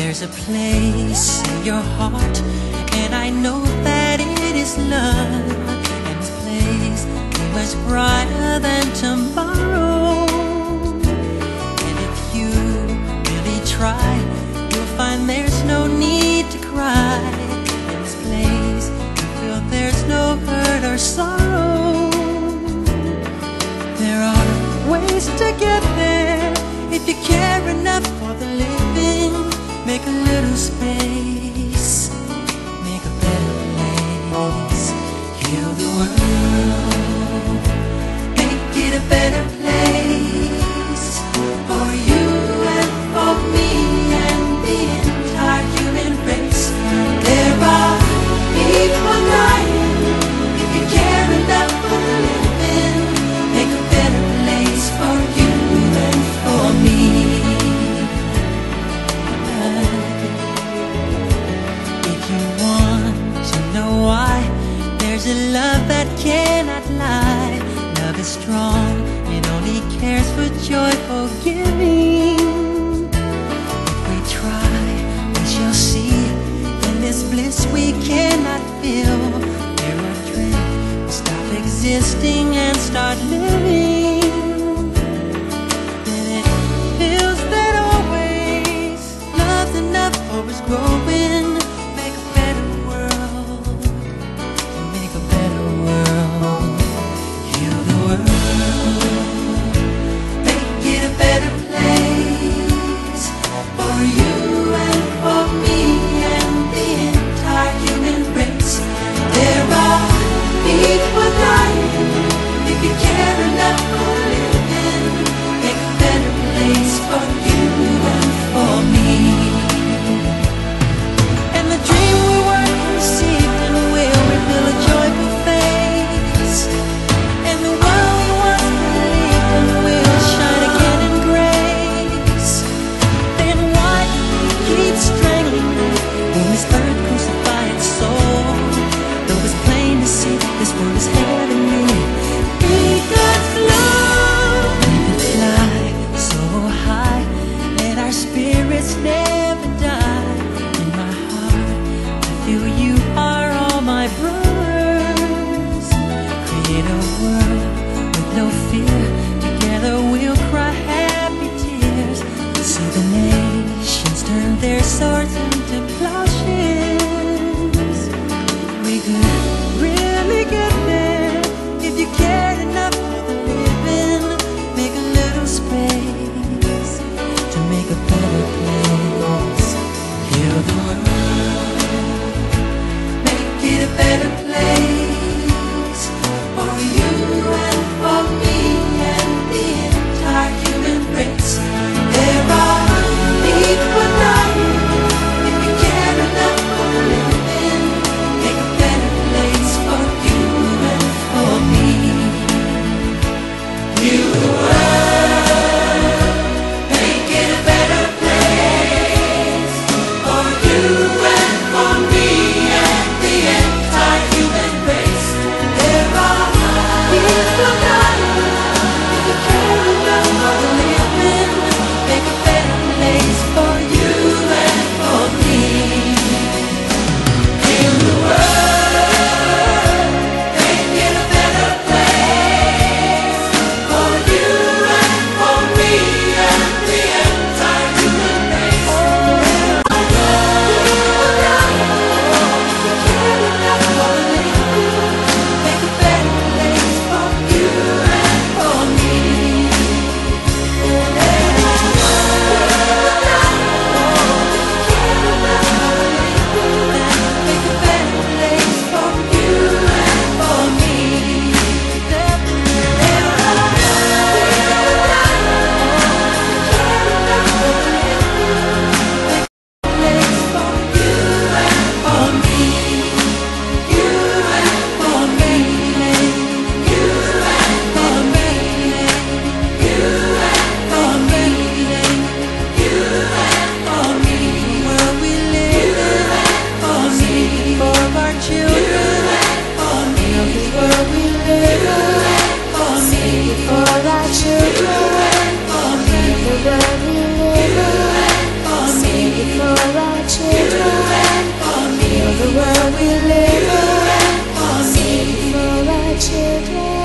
There's a place in your heart, and I know that it is love. And this place is much brighter than tomorrow. And if you really try, you'll find there's no need to cry. In this place, you feel there's no hurt or sorrow. There are ways to get there if you care enough for the living. Make a little space, make a better place. Heal the world, make it a better place for you and for me and the entire human race. There are people dying. If you care enough for the living, make a better place for you and for me. There's a love that cannot lie. Love is strong, it only cares for joyful giving. If we try, we shall see. In this bliss we cannot feel. There are dreams, we stop existing and start living. Then it feels that always love's enough for us growing. Make a better world, make a better world. Heal the world, make it a better place for you and for me and the entire human race. There are people dying. If you care enough day.